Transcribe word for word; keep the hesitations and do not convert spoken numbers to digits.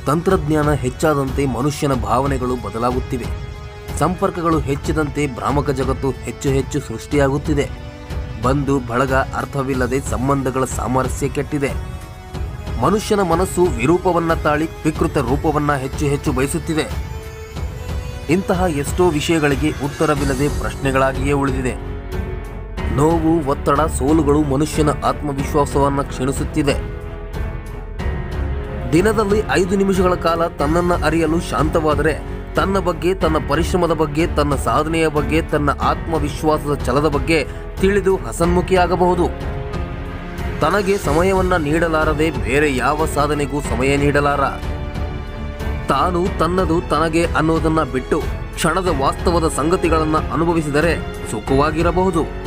ತಂತ್ರಜ್ಞಾನ ಹೆಚ್ಚಾದಂತೆ ಮನುಷ್ಯನ ಭಾವನೆಗಳು ಬದಲಾಗುತ್ತಿವೆ. ಸಂಪರ್ಕಗಳು ಹೆಚ್ಚಿದಂತೆ ಭ್ರಾಮಕ ಜಗತ್ತು ಹೆಚ್ಚು ಹೆಚ್ಚು ಸೃಷ್ಟಿಯಾಗುತ್ತಿದೆ. ಬಂಧು ಬಳಗ ಅರ್ಥವಿಲ್ಲದೆ ಸಂಬಂಧಗಳ ಸಾಮರಸ್ಯ ಕೆಟ್ಟಿದೆ. ಮನುಷ್ಯನ ಮನಸ್ಸು ವಿರೂಪವನ್ನ ತಾಳಿ ವಿಕೃತ ರೂಪವನ್ನ ಹೆಚ್ಚು ಹೆಚ್ಚು ಬಯಸುತ್ತಿದೆ. ಇಂತಹ ಎಷ್ಟೋ ವಿಷಯಗಳಿಗೆ ಉತ್ತರವಿಲ್ಲದೆ ಪ್ರಶ್ನೆಗಳಾಗಿಯೇ ಉಳಿದಿದೆ. ನೋವು, ಒತ್ತಡ, ಸೋಲುಗಳು ಮನುಷ್ಯನ ಆತ್ಮವಿಶ್ವಾಸವನ್ನು ಕ್ಷೀಣಿಸುತ್ತಿದೆ. ದಿನದಲ್ಲಿ ಐದು ನಿಮಿಷಗಳ ಕಾಲ ತನ್ನನ್ನು ಅರಿಯಲು ಶಾಂತವಾದರೆ ತನ್ನ ಬಗ್ಗೆ, ತನ್ನ ಪರಿಶ್ರಮದ ಬಗ್ಗೆ, ತನ್ನ ಸಾಧನೆಯ ಬಗ್ಗೆ, ತನ್ನ ಆತ್ಮವಿಶ್ವಾಸದ ಛಲದ ಬಗ್ಗೆ ತಿಳಿದು ಹಸನ್ಮುಖಿಯಾಗಬಹುದು. ತನಗೆ ಸಮಯವನ್ನ ನೀಡಲಾರದೆ ಬೇರೆ ಯಾವ ಸಾಧನೆಗೂ ಸಮಯ ನೀಡಲಾರ. ತಾನು ತನ್ನದು ತನಗೆ ಅನ್ನೋದನ್ನ ಬಿಟ್ಟು ಕ್ಷಣದ ವಾಸ್ತವದ ಸಂಗತಿಗಳನ್ನು ಅನುಭವಿಸಿದರೆ ಸುಖವಾಗಿರಬಹುದು.